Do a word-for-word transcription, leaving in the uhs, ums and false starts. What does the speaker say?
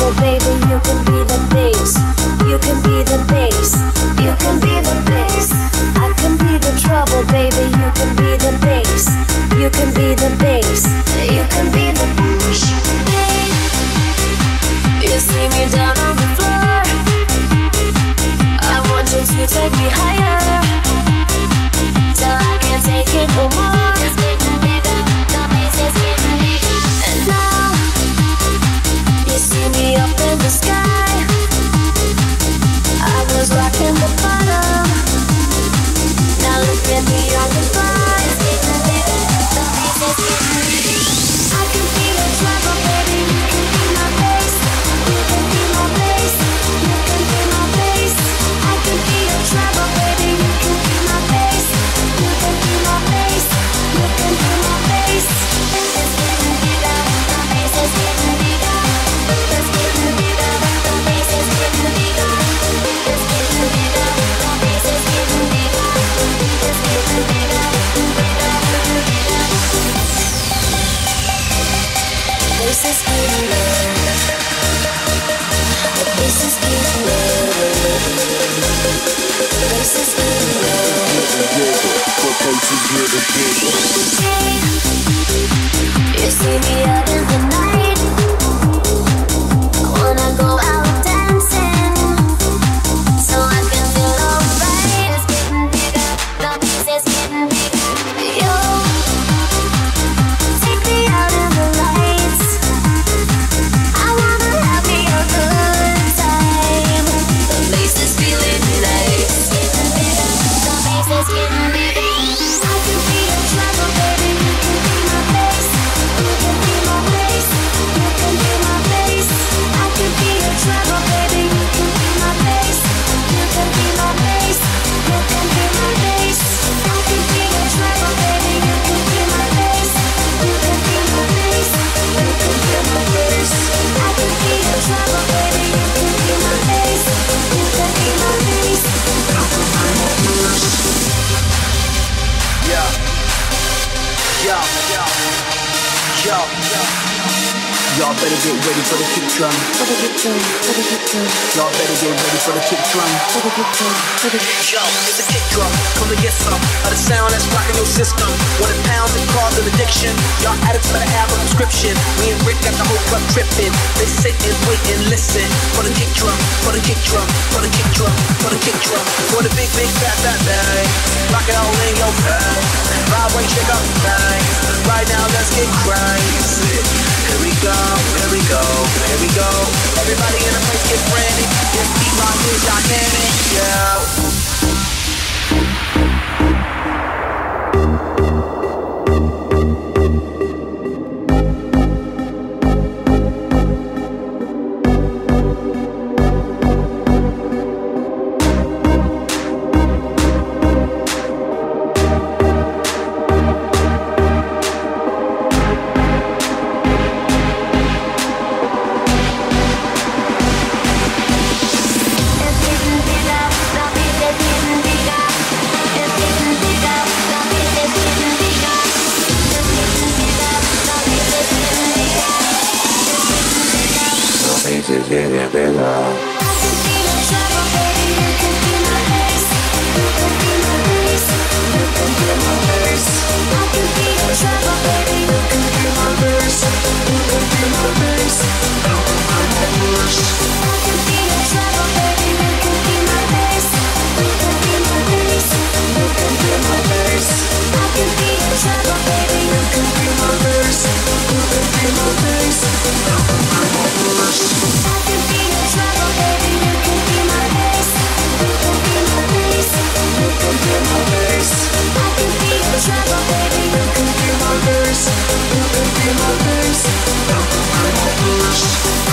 trouble, baby, you can be the bass. You can be the bass. You can be the bass. I can be the trouble, baby, you can be the bass. You can be the bass. You can be the bass. You see me down on the floor. I want you to take me higher, till I can't take it no more. It's getting bigger, the bass is getting bigger. And now you see me up in the sky. I was rocking the bottom. Now look at me on the fly. It's getting bigger, the bass is getting bigger. I can feel the trouble, baby. You can be my bass. You can be my bass. You can be my bass. I can feel the trouble, baby. You can be my bass. You can be my bass. You can be my bass. It's getting bigger, the bass is getting bigger. It's getting bigger, the bass is getting bigger. It's getting bigger, the bass is getting bigger. It's getting bigger, bigger, bigger. This is getting bigger. The bass is getting bigger. This is getting bigger. The bass is getting bigger. You see me out in the night. I wanna go out dancing, so I can feel alright. It's getting bigger, the bass is getting bigger. Yo, take me out in the lights. I wanna have me a good time. The bass is feeling nice. It's getting bigger, the bass is getting bigger. I can feel the trouble, baby. You can be my bass. You can be my bass. You can be my bass. I can feel the trouble, baby. You can be my bass. You can be my bass. You can be my bass. I can feel the trouble, baby. You can be my bass. You can be my bass. You can be my bass. I can feel the trouble, baby. You can be my bass. You can be my bass. Yeah. Yo, yo, yo, yo. Y'all better get ready for the kick drum. For the kick drum, for the kick drum, Y'all better get ready for the kick drum. for the kick drum, for the kick Yo, it's a kick drum. Come to get some of the sound that's rocking your system. When it pounds and causes addiction, y'all addicts better have a prescription. Me and Rick got the whole club tripping. They sit and wait and listen for the kick drum, for the kick drum, for the kick drum, for the kick drum, for the big, big fat fat bang. Rock it all in your face. Vibe when shake up things. Right now, let's get crazy. Here we go, here we go, here we go. Everybody in the place get frantic. Just keep my moves dynamic, yeah. Is getting bigger. Trouble, baby, you can be my bass. You can be my bass.